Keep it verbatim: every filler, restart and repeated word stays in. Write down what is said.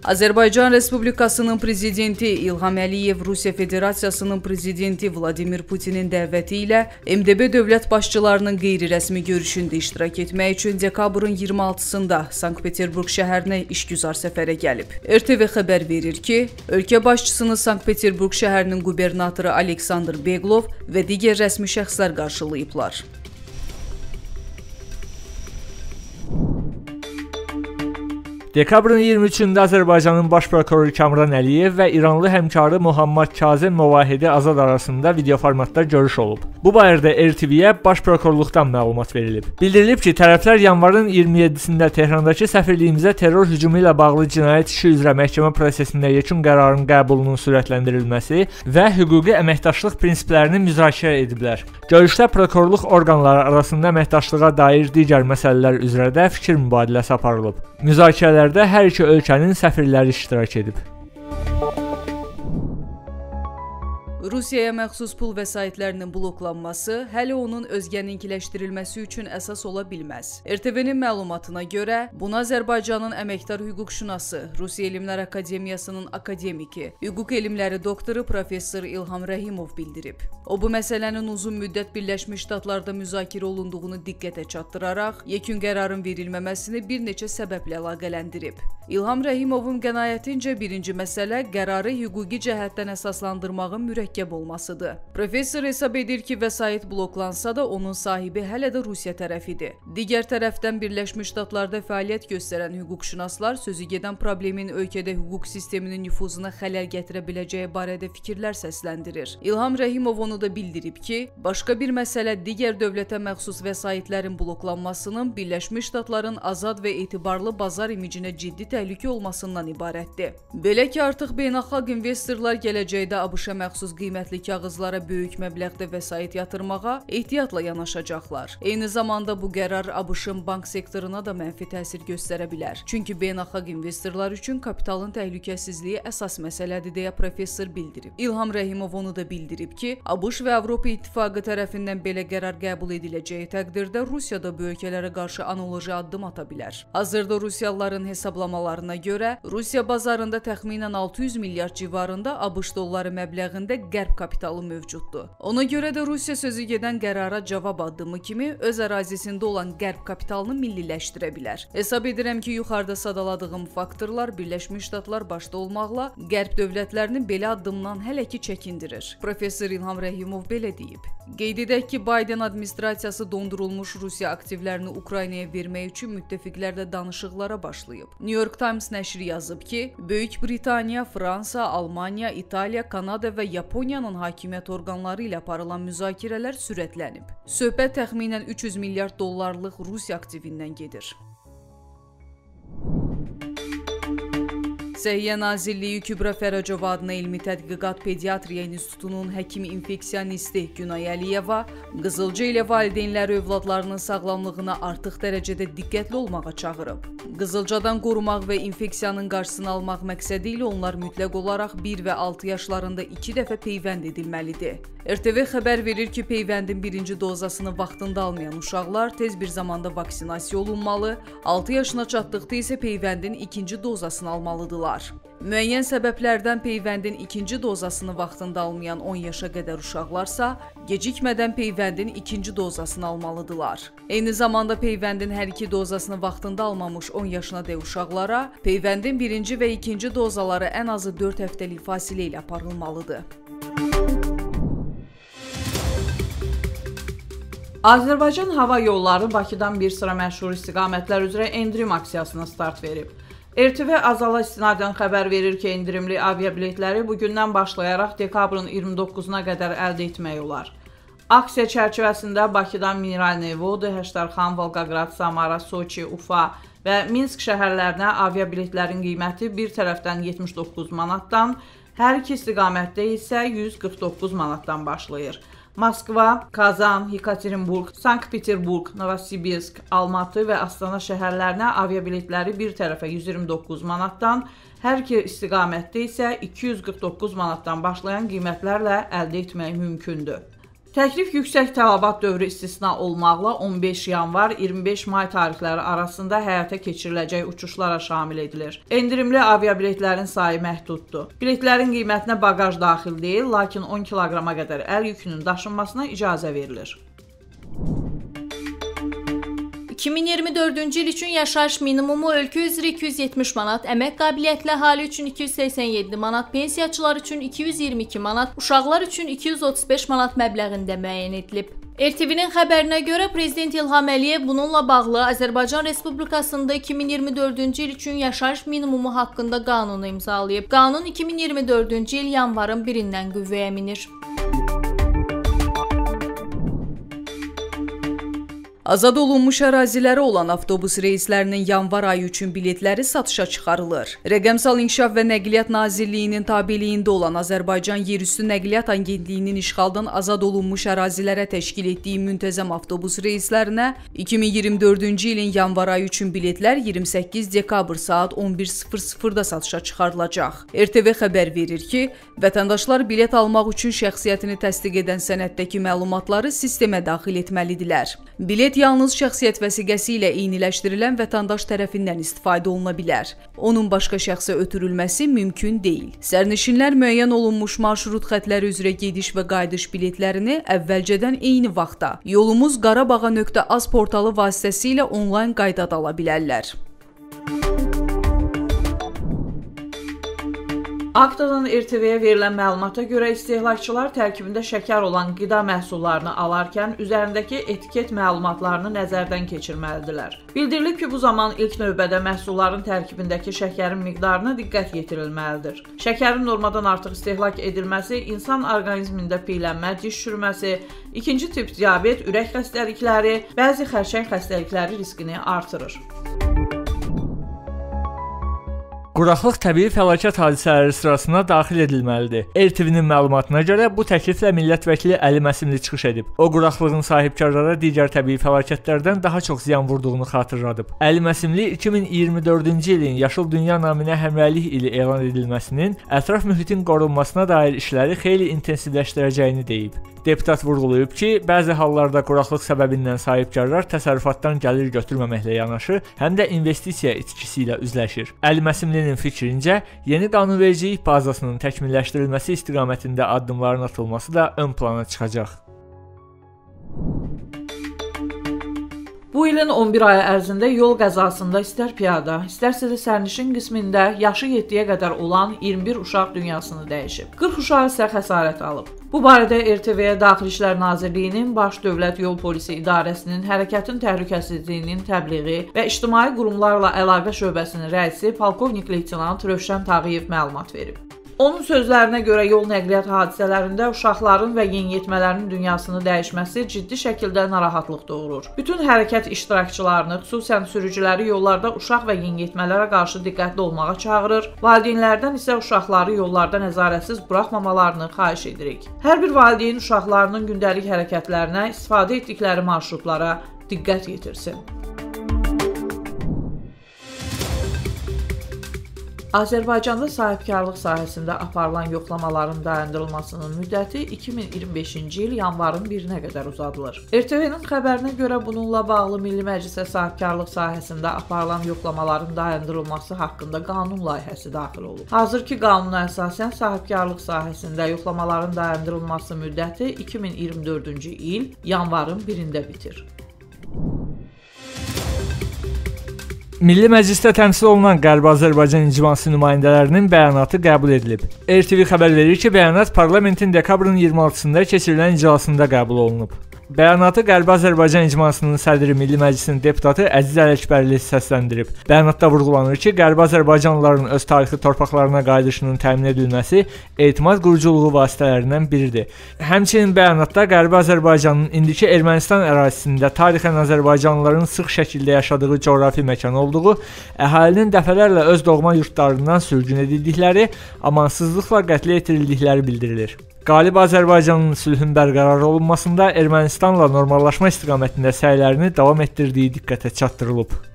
Azərbaycan Respublikasının Prezidenti İlham Əliyev Rusiya Federasiyasının Prezidenti Vladimir Putinin dəvəti ilə M D B dövlət başçılarının qeyri-rəsmi görüşündə iştirak etmək üçün dekabrın iyirmi altısında Sankt-Peterburq şəhərinə işgüzar səfərə gəlib. R T V xəbər verir ki, ölkə başçısını Sankt-Peterburq şəhərinin qubernatoru Aleksandr Beglov və digər rəsmi şəxslər qarşılayıblar. Dekabrın iyirmi üçündə Azərbaycanın baş prokuroru Kamran Əliyev və İranlı həmkarı Muhammad Kazem Movahidi Azad arasında video formatda görüş olub. Bu barədə R T V-yə baş prokurorluqdan məlumat verilib. Bildirilib ki, tərəflər yanvarın iyirmi yeddisində Tehrandakı səfirliyimizə terror hücumu ilə bağlı cinayət işi üzrə məhkəmə prosesində yekun qərarın qəbulunun sürətləndirilməsi və hüquqi əməkdaşlıq prinsiplərini müzakirə ediblər. Görüşdə prokurorluq orqanları arasında əməkdaşlığa dair digər məsələlər üzrə də fikir mübadiləsi aparılıb. Müzakirələrdə hər iki ölkənin səfirləri iştirak edib. Rusiyaya məxsus pul vəsaitlərinin bloklanması hələ onun özgəninkiləşdirilməsi üçün əsas ola bilməz. R T V-nin məlumatına görə, bunu Azərbaycanın əməkdar hüquqşünası, Rusiya Elmlər Akademiyasının akademiki, hüquq elmləri doktoru professor İlham Rəhimov bildirib. O, bu məsələnin uzun müddət Birləşmiş Ştatlarda müzakirə olunduğunu diqqətə çatdıraraq, yekun qərarın verilməməsini bir neçə səbəblə əlaqələndirib. İlham Rəhimovun qənaətincə birinci məsələ qərarı hüquqi cəhətdən əsaslandırmağın mürəkkəb olmasıdır. Professor hesab edir ki, vəsait bloklansa da onun sahibi hələ də Rusiya tərəfidir. Digər tərəfdən Birləşmiş Ştatlarda fəaliyyət göstərən hüquqşünaslar sözü gedən problemin ölkədə hüquq sisteminin nüfuzuna xələl gətirə biləcəyi barədə fikirlər səsləndirir. İlham Rəhimov onu da bildirib ki, başqa bir məsələ digər dövlətə məxsus vəsaitlərin bloklanmasının Birləşmiş Ştatların azad və etibarlı bazar imicinə ciddi təhlükə olmasından ibarətdir. Belə ki, artıq beynəlxalq investorlar gələcəkdə ABŞ-a məxsus qiymətli kağızlara böyük məbləğdə vəsait yatırmağa ehtiyatla yanaşacaqlar. Eyni zamanda bu qərar ABŞ-ın bank sektoruna da mənfi təsir göstərə bilər. Çünki beynəlxalq investorlar üçün kapitalın təhlükəsizliyi əsas məsələdir, deyə professor bildirib. İlham Rəhimov onu da bildirib ki, ABŞ və Avropa İttifaqı tərəfindən belə qərar qəbul ediləcəyi təqdirdə Rusiya da bu ölkələrə qarşı analoji addım ata bilər. Hazırda Rusiyalıların hesablamalarına görə, Rusiya bazarında təxminən altı yüz milyard civarında ABŞ dolları məbləğində qərb kapitalı mövcuddur. Ona görə də Rusiya sözü gedən qərara cavab addımı kimi öz ərazisində olan qərb kapitalını milliləşdirə bilər. Hesab edirəm ki, yuxarıda sadaladığım faktorlar Birləşmiş Ştatlar başda olmaqla qərb dövlətlərini belə addımdan hələ ki çəkindirir. Professor İlham Rəhimov belə deyib. Qeyd edək ki, Biden administrasiyası dondurulmuş Rusiya aktivlərini Ukraynaya vermək üçün müttəfiqlərlə danışıqlara başlayıb. New York Times nəşri yazıb ki, Böyük Britaniya, Fransa, Almaniya, İtaliya, Kanada və Yaponiyanın hakimiyyət orqanları ilə aparılan müzakirələr sürətlənib. Söhbət təxminən üç yüz milyard dollarlıq Rusiya aktivindən gedir. Səhiyyə Nazirliyi Kübra Fərəcova adına Elmi Tədqiqat Pediatriya İnstitutunun həkimi infeksionisti Günay Əliyeva Qızılca ilə valideynləri övladlarının sağlamlığına artıq dərəcədə diqqətli olmağa çağırıb. Qızılcadan qorumaq və infeksiyanın qarşısını almaq məqsədi ilə onlar mütləq olaraq bir və altı yaşlarında iki dəfə peyvənd edilməlidir. R T V xəbər verir ki, peyvəndin birinci dozasını vaxtında almayan uşaqlar tez bir zamanda vaksinasiya olunmalı, altı yaşına çatdıqda isə peyvəndin ikinci dozasını almalıdırlar. Müəyyən səbəblərdən peyvəndin ikinci dozasını vaxtında almayan on yaşa qədər uşaqlarsa, gecikmədən peyvəndin ikinci dozasını almalıdırlar. Eyni zamanda peyvəndin hər iki dozasını vaxtında almamış on yaşına dək uşaqlara, peyvəndin birinci və ikinci dozaları ən azı dörd həftəlik fasilə ilə aparılmalıdır. Azərbaycan Hava Yolları Bakıdan bir sıra məşhur istiqamətlər üzrə endirim aksiyasına start verib. R T V Azala istinadən xəbər verir ki, endirimli aviabiletləri bugündən başlayaraq dekabrın iyirmi doqquzuna qədər əldə etmək olar. Aksiya çərçivəsində Bakıdan Mineralnı Vodi, Həştərxan, Volqograd, Samara, Soçi, Ufa və Minsk şəhərlərinə aviabiletlərin qiyməti bir tərəfdən yetmiş doqquz manatdan, hər iki istiqamətdə isə yüz qırx doqquz manatdan başlayır. Moskva, Kazan, Yekaterinburg, Sankt-Peterburg, Novosibirsk, Almatı və Astana şəhərlərinə aviabiletləri bir tərəfə yüz iyirmi doqquz manatdan, hər iki istiqamətdə isə iki yüz qırx doqquz manatdan başlayan qiymətlərlə əldə etmək mümkündür. Təklif yüksək tələbat dövrü istisna olmaqla on beş yanvar iyirmi beş may tarixləri arasında həyata keçiriləcək uçuşlara şamil edilir. Endirimli aviabiletlərin sayı məhduddur. Biletlərin qiymətinə baqaj daxil deyil, lakin on kiloqrama qədər əl yükünün daşınmasına icazə verilir. iki min iyirmi dördüncü il üçün yaşayış minimumu ölkə üzrə iki yüz yetmiş manat, əmək qabiliyyətli əhali üçün iki yüz səksən yeddi manat, pensiyaçılar üçün iki yüz iyirmi iki manat, uşaqlar üçün iki yüz otuz beş manat məbləğində müəyyən edilib. R T V-nin xəbərinə görə Prezident İlham Əliyev bununla bağlı Azərbaycan Respublikasında iki min iyirmi dördüncü il üçün yaşayış minimumu haqqında qanunu imzalayıb. Qanun iki min iyirmi dördüncü il yanvarın birindən qüvvəyə minir. Azad olunmuş əraziləri olan avtobus reyslərinin yanvar ayı üçün biletləri satışa çıxarılır. Rəqəmsal İnkişaf və Nəqliyyat Nazirliyinin tabeliyində olan Azərbaycan Yerüstü Nəqliyyat Agentliyinin işğaldan azad olunmuş ərazilərə təşkil etdiyi müntəzəm avtobus reyslərinə iki min iyirmi dördüncü ilin yanvar ayı üçün biletlər iyirmi səkkiz dekabr saat on bir sıfır sıfırda satışa çıxarılacaq. R T V xəbər verir ki, vətəndaşlar bilet almaq üçün şəxsiyyətini təsdiq edən sənəddəki məlumatları sistemə daxil etməlidirlər. Bilet yalnız şəxsiyyət vəsiqəsi ilə eyniləşdirilən vətəndaş tərəfindən istifadə oluna bilər. Onun başqa şəxsə ötürülməsi mümkün deyil. Sərnişinlər müəyyən olunmuş marşrut xətləri üzrə gediş və qayıdış biletlərini əvvəlcədən eyni vaxtda yolumuz qarabağa nöqtə az portalı vasitəsilə onlayn qaydada ala bilərlər. Aktadan R T V-yə verilən məlumata görə istehlakçılar tərkibində şəkər olan qida məhsullarını alarkən üzərindəki etiket məlumatlarını nəzərdən keçirməlidirlər. Bildirilib ki, bu zaman ilk növbədə məhsulların tərkibindəki şəkərin miqdarına diqqət yetirilməlidir. Şəkərin normadan artıq istehlak edilməsi insan orqanizmində piylənmə, diş çürüməsi, ikinci tip diabet, ürək xəstəlikləri, bəzi xərçəng xəstəlikləri riskini artırır. Quraqlıq təbii fəlakət hadisələri sırasına daxil edilməlidir. R T V-nin məlumatına görə bu təkliflə millət vəkili Əli Məsimli çıxış edib. O, quraqlığın sahibkarlara digər təbii fəlakətlərdən daha çox ziyan vurduğunu xatırladıb. Əli Məsimli iki min iyirmi dördüncü ilin Yaşıl Dünya naminə həmrəylik ili elan edilməsinin ətraf mühitin qorunmasına dair işləri xeyli intensivləşdirəcəyini deyib. Deputat vurğulayıb ki, bəzi hallarda quraqlıq səbəbindən sahibkarlar təsərrüfatdan gəlir götürməməklə yanaşı, həm də investisiya itkisi ilə üzləşir. Əli Məsimlinin fikrincə, yeni qanunvericilik bazasının təkmilləşdirilməsi istiqamətində addımların atılması da ön plana çıxacaq. Bu ilin on bir ayı ərzində yol qəzasında istər piyada, istərsə də sərnişin qismində yaşı yeddiyə qədər olan iyirmi bir uşaq dünyasını dəyişib. qırx uşaq isə xəsarət alıb. Bu barədə R T V-yə Daxili İşlər Nazirliyinin Baş Dövlət Yol Polisi İdarəsinin Hərəkətin Təhlükəsizliyinin Təbliği və İctimai Qurumlarla Əlaqə Şöbəsinin rəisi polkovnik leytenant Rövşən Tağıyev məlumat verib. Onun sözlərinə görə yol nəqliyyat hadisələrində uşaqların və yeniyetmələrin dünyasını dəyişməsi ciddi şəkildə narahatlıq doğurur. Bütün hərəkət iştirakçılarını, xüsusən sürücüləri yollarda uşaq və yeniyetmələrə qarşı diqqətli olmağa çağırır, valideynlərdən isə uşaqları yollarda nəzarətsiz buraxmamalarını xahiş edirik. Hər bir valideyn uşaqlarının gündəlik hərəkətlərinə, istifadə etdikləri marşrutlara diqqət yetirsin. Azərbaycanda sahibkarlıq sahəsində aparılan yoxlamaların dayandırılmasının müddəti iki min iyirmi beşinci il yanvarın birinə qədər uzadılır. R T V-nin xəbərinə görə bununla bağlı Milli Məclisə sahibkarlıq sahəsində aparılan yoxlamaların dayandırılması haqqında qanun layihəsi daxil olub. Hazırki qanuna əsasən sahibkarlıq sahəsində yoxlamaların dayandırılması müddəti iki min iyirmi dördüncü il yanvarın birində bitir. Milli Məclisdə təmsil olunan Qərbi Azərbaycan icması nümayəndələrinin bəyanatı qəbul edilib. R T V xəbər verir ki, bəyanat parlamentin dekabrın iyirmi altısında keçirilən iclasında qəbul olunub. Bəyanatı Qərbi Azərbaycan icmasının sədri Milli Məclisin deputatı Əziz Ələkbərli səsləndirib. Bəyanatda vurğulanır ki, Qərbi Azərbaycanlıların öz tarixi torpaqlarına qayıdışının təmin edilməsi etimad quruculuğu vasitələrindən biridir. Həmçinin bəyanatda Qərbi Azərbaycanın indiki Ermənistan ərazisində tarixən Azərbaycanlıların sıx şəkildə yaşadığı coğrafi məkan olduğu, əhalinin dəfələrlə öz doğma yurtlarından sürgün edildikləri, amansızlıqla qətlə yetirildikləri bildirilir. Qalib Azərbaycanın sülhün bərqərar olunmasında Ermənistanla normallaşma istiqamətində səylərini davam etdirdiyi diqqətə çatdırılıb.